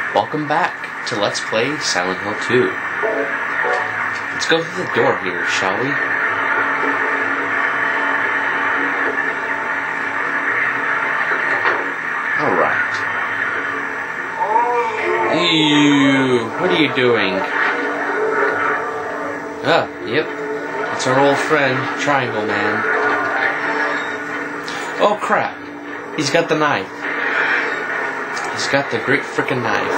Welcome back to Let's Play Silent Hill 2. Let's go through the door here, shall we? Alright. Ew, what are you doing? Ah, yep. It's our old friend, Triangle Man. Oh crap. He's got the knife. He's got the great frickin' knife.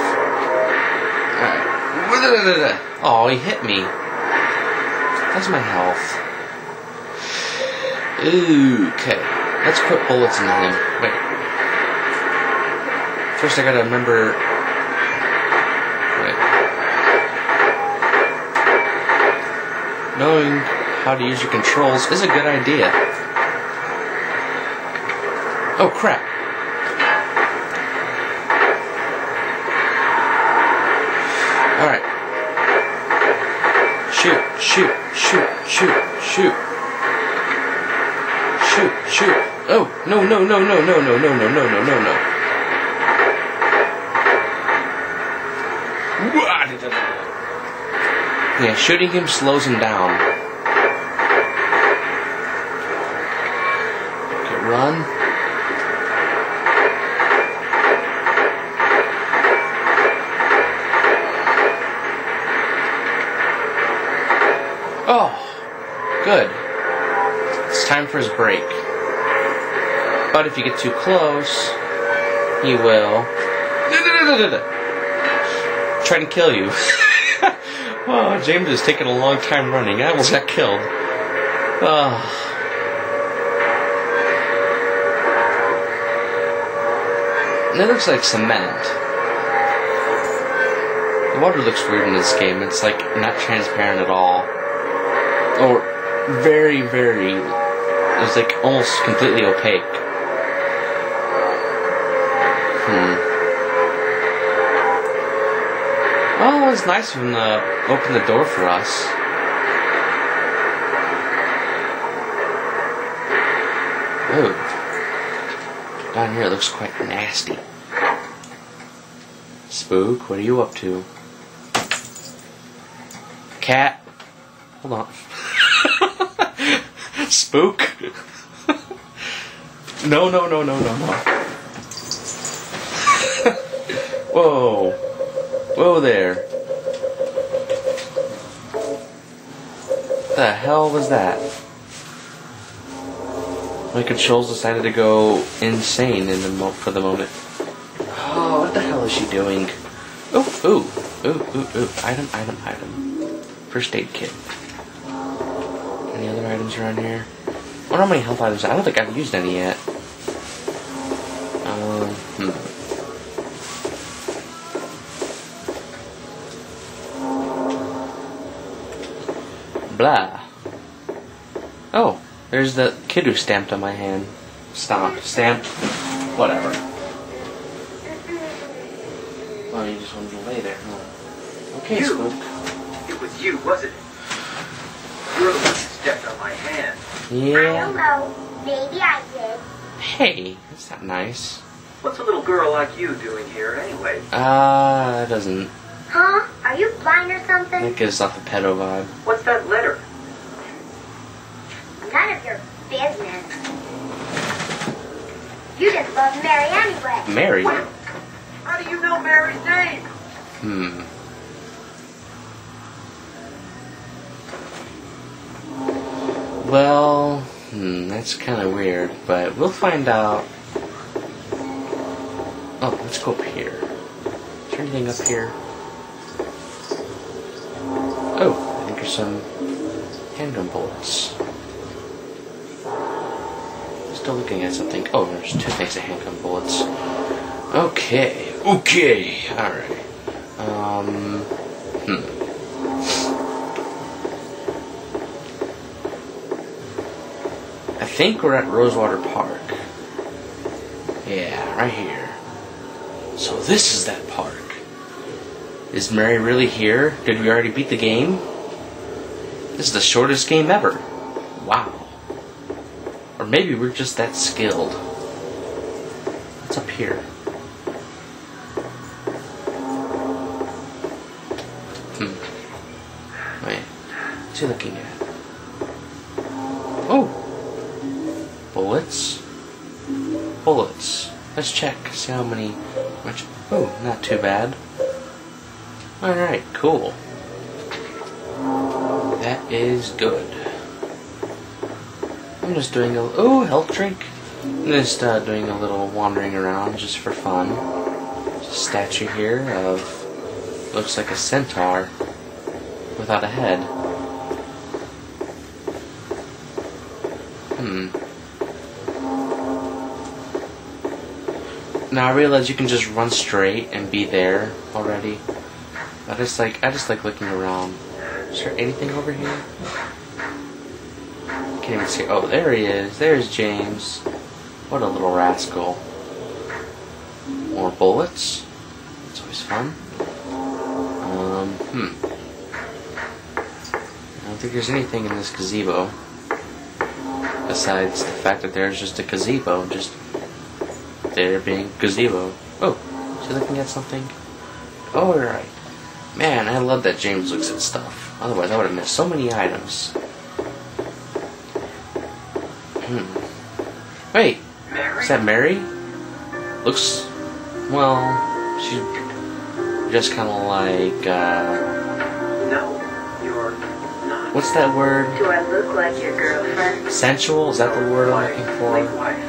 Alright. Oh, he hit me. That's my health. Okay. Let's put bullets in him. Wait. First I gotta remember... Wait. Knowing how to use your controls is a good idea. Oh crap. Alright. Shoot. Oh, no. Yeah, shooting him slows him down. Okay, run. Oh, good. It's time for his break. But if you get too close, he will try to kill you. Oh, James is taking a long time running. I almost got killed. Oh. That looks like cement. The water looks weird in this game. It's like not transparent at all. Or very, it's like almost completely opaque. Well, it was nice of him to open the door for us. Ooh. Down here it looks quite nasty. Spook, what are you up to? Cat? Hold on. Spook? No. Whoa. Whoa there. What the hell was that? My controls decided to go insane for the moment. Oh, what the hell is she doing? Ooh. Item. First aid kit. Any other items around here? I wonder how many health items. I don't think I've used any yet. Blah. Oh, there's the kid who stamped on my hand. Stamped. Whatever. Well, you just wanted to lay there, huh? Okay, Spook. It was you, wasn't it? You're the one who stepped on my hand. Yeah. I don't know. Maybe I did. Hey, that's not nice. What's a little girl like you doing here anyway? That doesn't... Huh? Are you blind or something? That gives off the pedo vibe. What's that letter? None of your business. You just love Mary anyway. Mary? Wait, how do you know Mary's name? Well, that's kind of weird, but we'll find out. Oh, let's go up here. Is there anything up here? Oh, I think there's some handgun bullets. Still looking at something. Oh, there's two things of handgun bullets. Okay, alright. I think we're at Rosewater Park. Yeah, right here. So this is that park. Is Mary really here? Did we already beat the game? This is the shortest game ever. Wow. Or maybe we're just that skilled. What's up here? Wait. What's he looking at? Oh! Bullets? Bullets. Let's check. See how many... Oh, not too bad. Alright, cool. That is good. I'm just doing a... Oh, health drink. I'm just doing a little wandering around just for fun. There's a statue here of... Looks like a centaur without a head. Now I realize you can just run straight and be there already. I just like looking around. Is there anything over here? Can't even see. Oh, there he is. There's James. What a little rascal. More bullets. It's always fun. I don't think there's anything in this gazebo. Besides the fact that there's just a gazebo. Just there being gazebo. Oh, is he looking at something? Oh, right. Man, I love that James looks at stuff. Otherwise, I would have missed so many items. Wait, Mary? is that Mary? Looks, well, she's just kind of like, No, you're not. what's that word? Do I look like your girlfriend? Sensual? Is that the word I'm looking Late for? wife.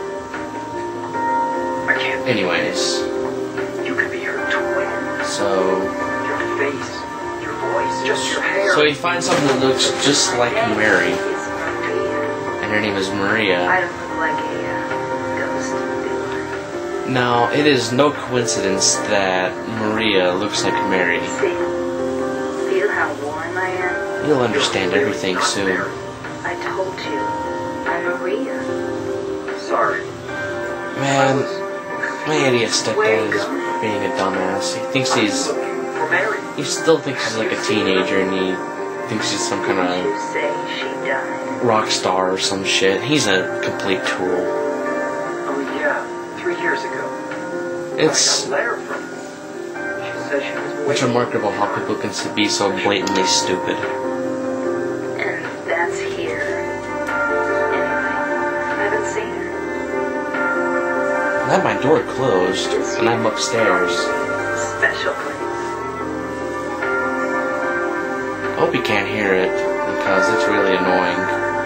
I can't. Anyways, You could be her twin. so Your face, your voice, just your hair. he finds something that looks just like Mary, It's Maria. and her name is I Maria. don't look like a ghost, do I? Now, it is no coincidence that Maria looks like Mary. See? Feel how warm I am? You'll understand everything soon. I told you. I'm Maria. Sorry. Man, my idiot stepdad is being a dumbass. He thinks he's... Looking for Mary. He still thinks he's like a teenager, and he thinks he's some kind You of say she died. rock star or some shit. He's a complete tool. Oh yeah, 3 years ago. It's... I got a letter from her. She said she was It's waiting. remarkable how people can be so blatantly stupid. And that's here. Anyway, I haven't seen her. I have my door closed, and I'm upstairs. Special place. I hope you can't hear it, because it's really annoying.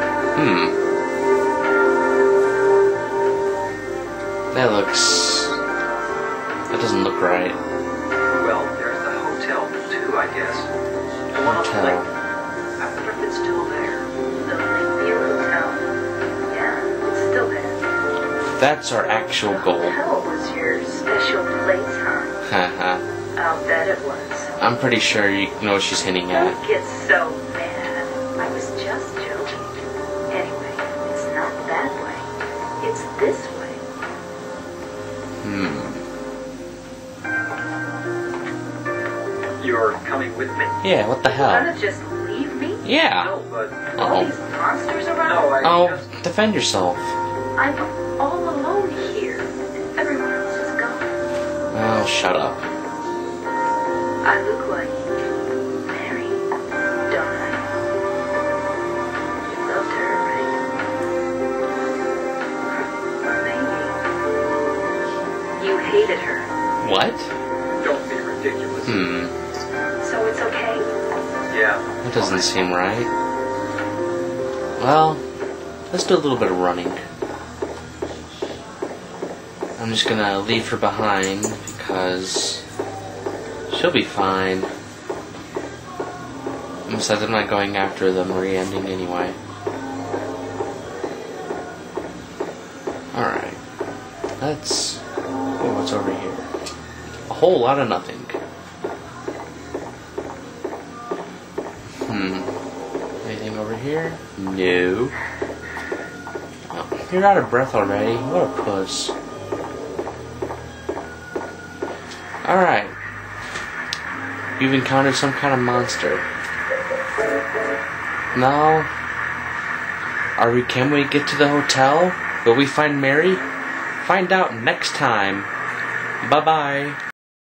That looks... That doesn't look right. Well, there's the hotel too, I guess. The one on the Hotel. lake. I wonder if it's still there. The Lakeview Hotel. Yeah, it's still there. That's our actual goal. Hotel was your special place, huh? Haha. I'll bet it was. I'm pretty sure you know what she's hinting at. Don't get so mad. I was just joking. Anyway, it's not that way. It's this way. You're coming with me? Yeah, what the You hell? gonna just leave me? Yeah. No, but All these monsters around? no, I Oh, just defend yourself. I'm all alone here. Everyone else is gone. Oh, shut up. I look like Mary, don't I? You loved her, right? Maybe. You hated her, What? don't be ridiculous. so it's okay? Yeah. That doesn't seem right. Well, let's do a little bit of running. I'm just gonna leave her behind because she'll be fine. Besides, I'm not going after the Marie ending anyway. Alright. Let's... Oh, what's over here? A whole lot of nothing. Anything over here? No. Oh, you're out of breath already. What a puss. Alright. You've encountered some kind of monster. No? Can we get to the hotel? Will we find Mary? Find out next time. Bye-bye.